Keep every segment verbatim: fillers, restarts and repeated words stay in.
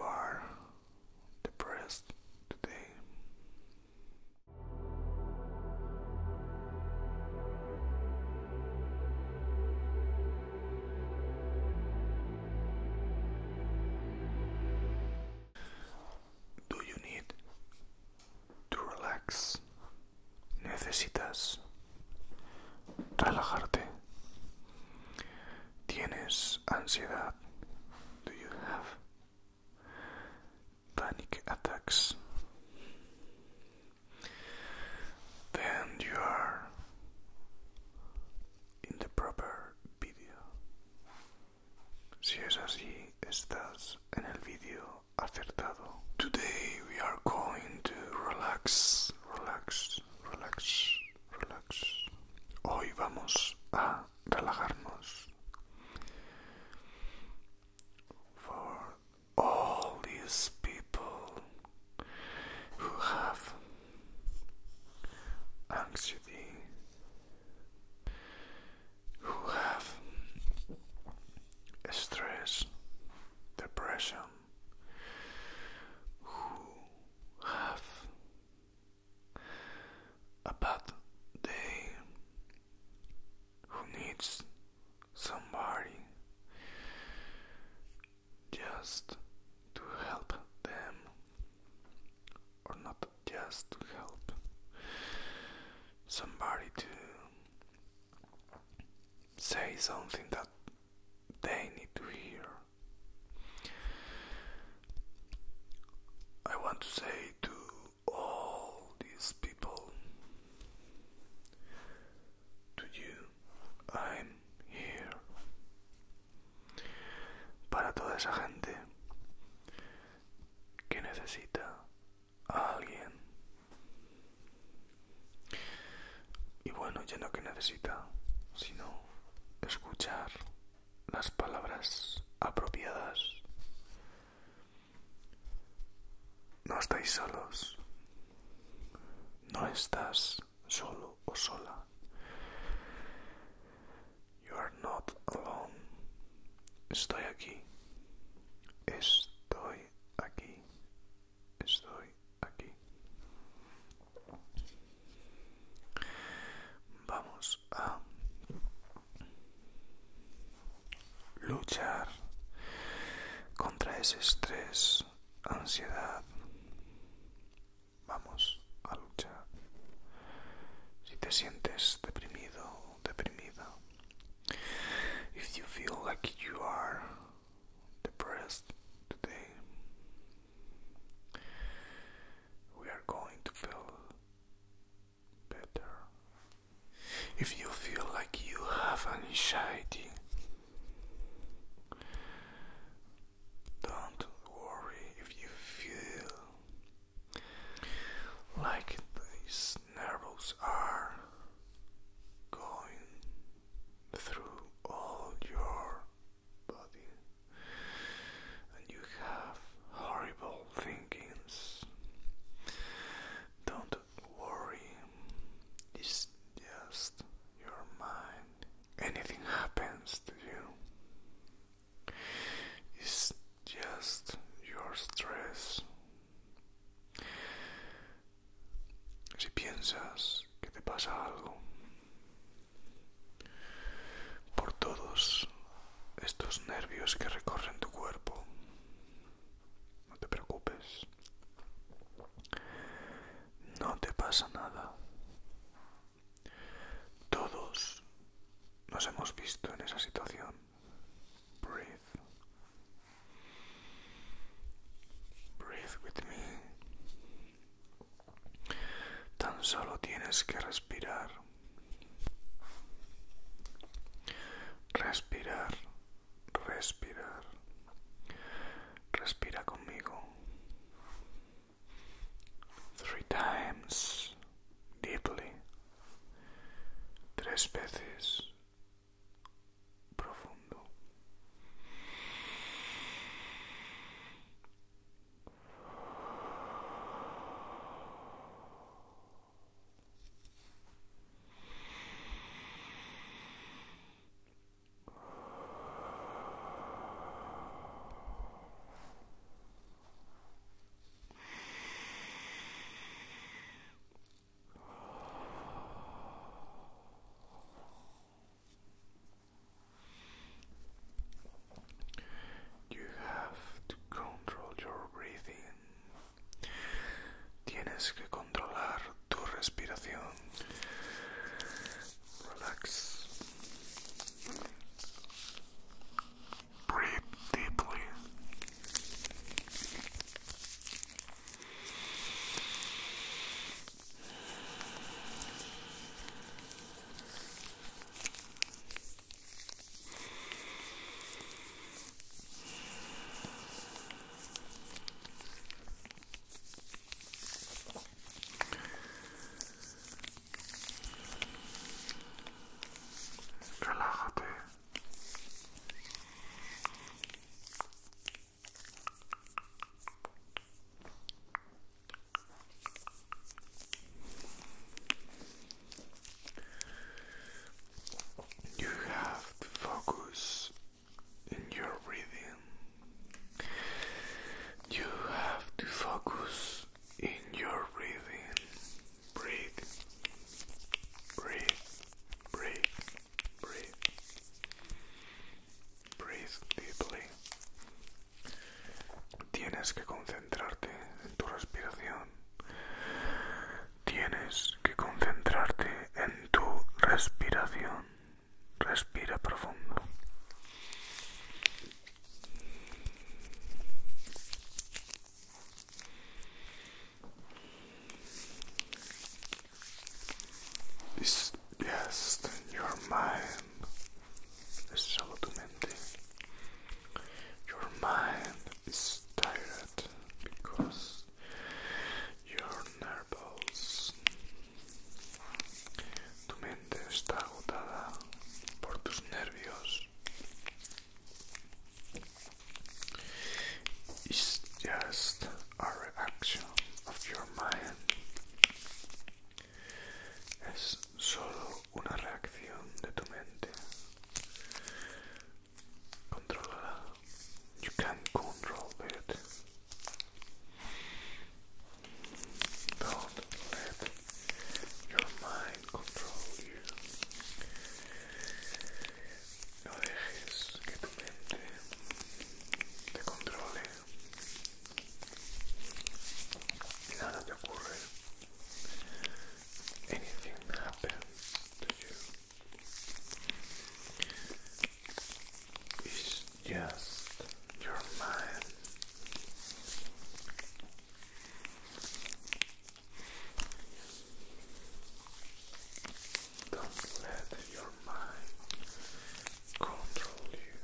are depressed today. Do you need to relax? ¿Necesitas relajarte? ¿Tienes ansiedad? Do you have panic attacks? Then you are in the proper video. Si es así, estás en el vídeo acertado. Today we are going to relax, relax, relax, relax. Hoy vamos a relajarnos. For all these people who have anxiety, who have stress, depression, who have a bad day, who needs somebody just to help them, or not just to help, somebody to say something that they need to hear. I want to say to all these people, to you, I'm here. Para toda esa gente que necesita a alguien. Y bueno, ya no que necesita, sino escuchar las palabras apropiadas. No estáis solos. No estás solo o sola. You are not alone. Estoy aquí. Estoy aquí. Estoy aquí. Vamos a luchar contra ese estrés, ansiedad. Vamos a luchar. Si te sientes deprimido o deprimida, if you feel like you are depressed today, we are going to feel better. If you feel like you have anxiety, don't worry. If you feel like these nerves are going through all your body and you have horrible thinkings, don't worry. It's just your mind. Anything happens to you, it's just your stress. Si piensas que te pasa algo por todos estos nervios que recorren tu cuerpo, no te preocupes. No te pasa nada. Todos nos hemos visto en esa situación. Breathe. Breathe with me. Tan solo tienes que respirar. Respirar, respirar. Respira conmigo. Three times deeply. Tres veces profundo. focus in your breathing. Breathe, breathe, breathe, breathe, breathe deeply. Tienes que concentrarte en tu respiración. Tienes que concentrarte en tu respiración. Respira profundo. Es just your mind. Es solo tu mente. Your mind is tired because your nerves. Tu mente está agotada por tus nervios. It's just a reaction of your mind. Es solo una reacción de tu mente. Contrólala. You can control it. Don't let your mind control you. No dejes que tu mente te controle. Nada te ocurre. Anything happens to you. It's just your mind. Don't let your mind control you.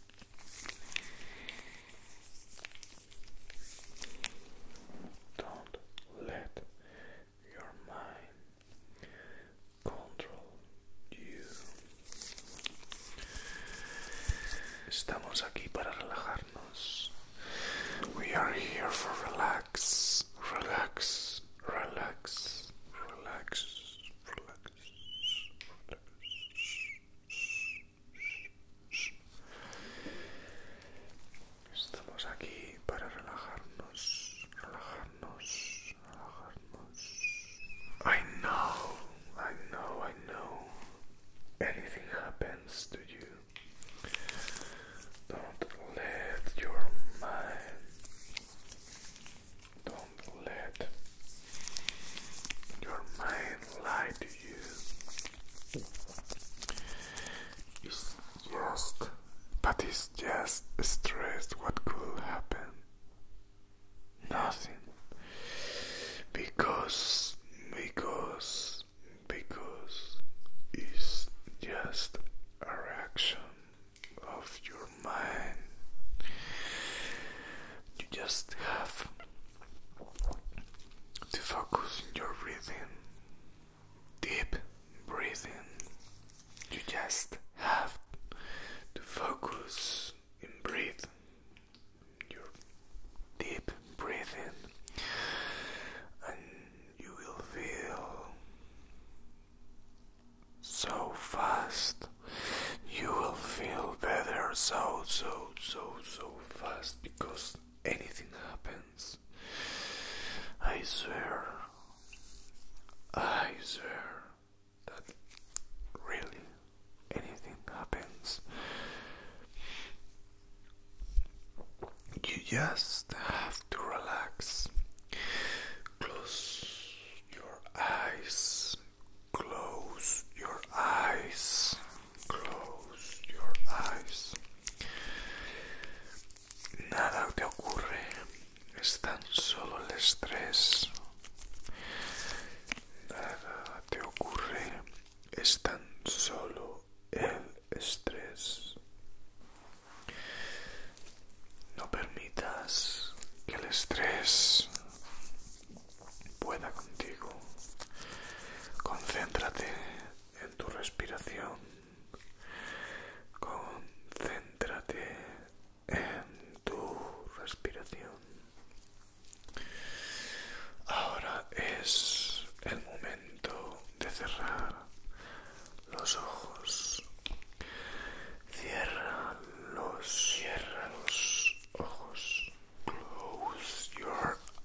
Don't let your mind control you. Estamos aquí para relajarnos. We are here for relax, relax, relax, relax, relax, relax. Estamos aquí para relajarnos, relajarnos, relajarnos. I know, I know, I know. Anything happens to you. Don't let your mind, don't let your mind lie to you. It's just, but it's just stress. What could happen? Nothing. Because, because, because it's just a reaction of your mind. You just have to focus on your breathing. Deep breathing. You just have to focus and breathe. Your deep breathing. And you will feel so fast. You will feel better so, so, so, so fast because anything happens. I swear, I swear that really anything happens. You just have to relax. Close your eyes. Close your eyes. Close your eyes. Nada te ocurre. Es tan solo el estrés. Nada te ocurre. Es tan solo el estrés. No permitas que el estrés pueda contigo. Concéntrate en tu respiración. Concéntrate en tu respiración. Ahora es el momento de cerrar los ojos. Cierra los, cierra los ojos. Close your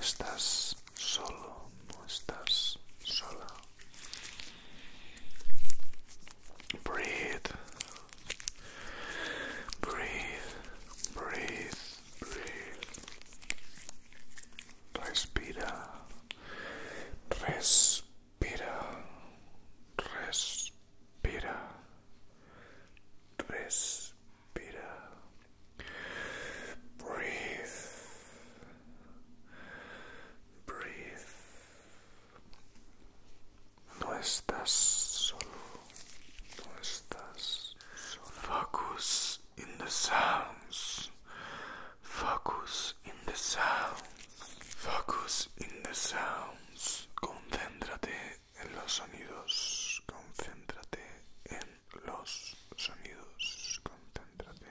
estás solo, no estás sola. Breathe, breathe, breathe, breathe. Respira, respira, respira, respira. Breathe, breathe. No estás solo, no estás solo. Focus in the sounds, focus in the sounds, focus in the sounds. Concéntrate en los sonidos, concéntrate en los sonidos, concéntrate.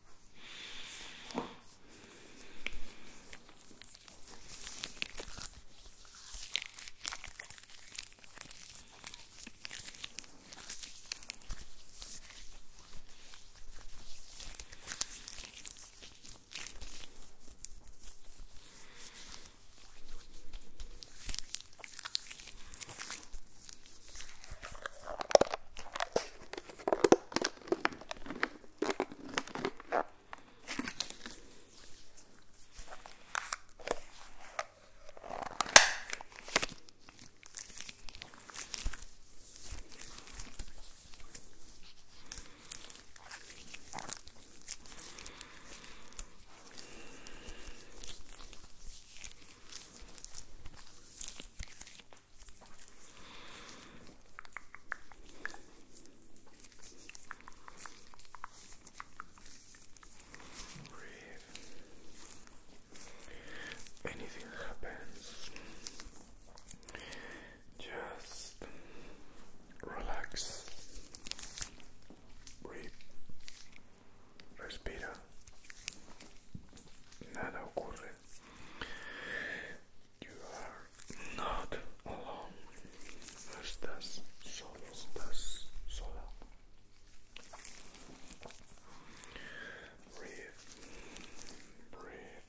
Anything happens, just relax, breathe, respira, nada ocurre. You are not alone, no estás solo, estás sola. Breathe, breathe.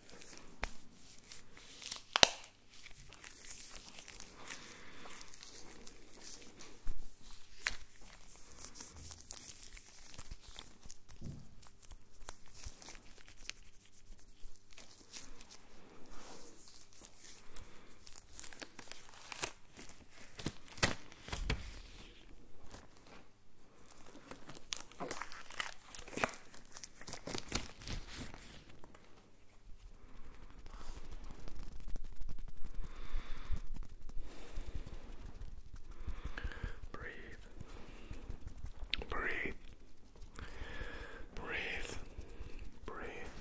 Breathe, breathe, breathe.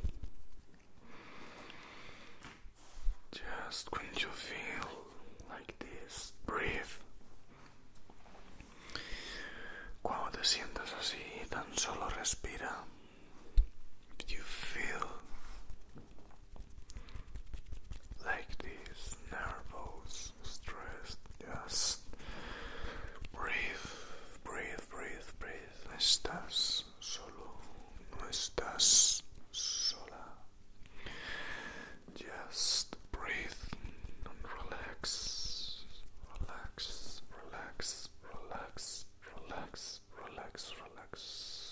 Just when you feel like this, breathe. Cuando te sientas así, tan solo respira. If you feel like this, nervous, stressed, just breathe, breathe, breathe, breathe. No estás solo, no estás sola. Just breathe and relax, relax, relax, relax, relax, relax, relax.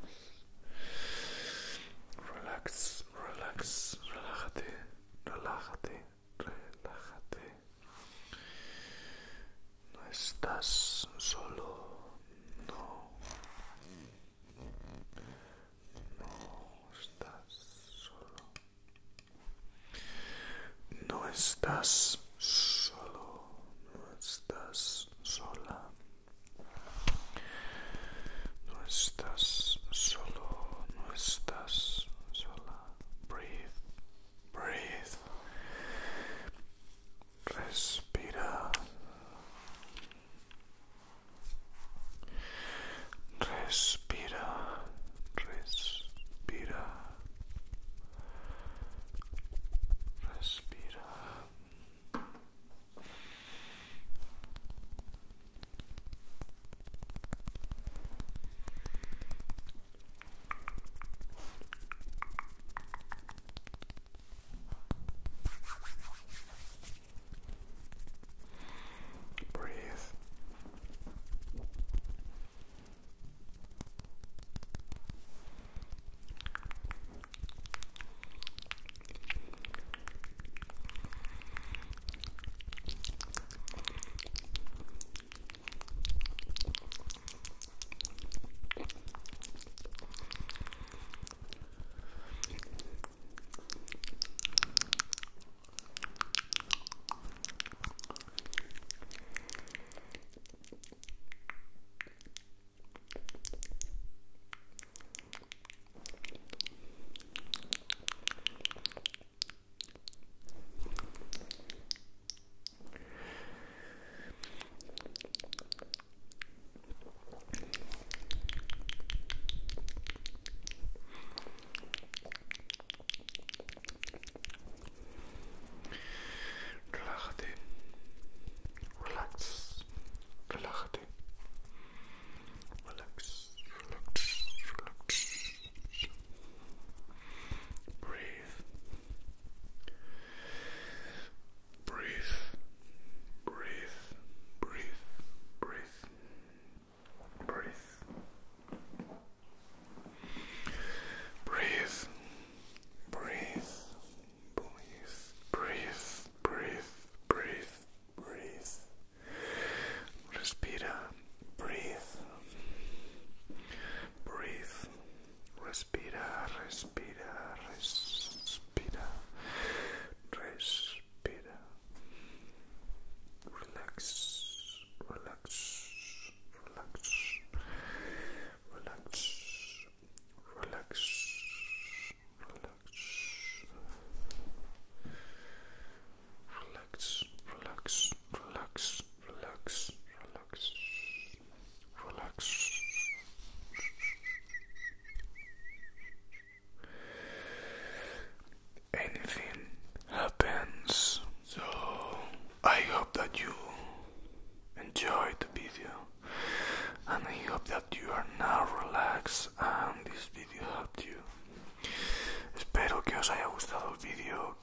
Relax, relax, relájate, relájate, relájate. No estás solo, no. No estás solo. No estás solo, no estás sola. No estás solo, no estás sola. Breathe, breathe. Respira. Respira, respira, respira.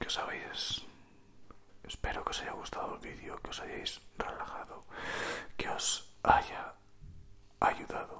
que os habéis... Espero que os haya gustado el vídeo, que os hayáis relajado, que os haya ayudado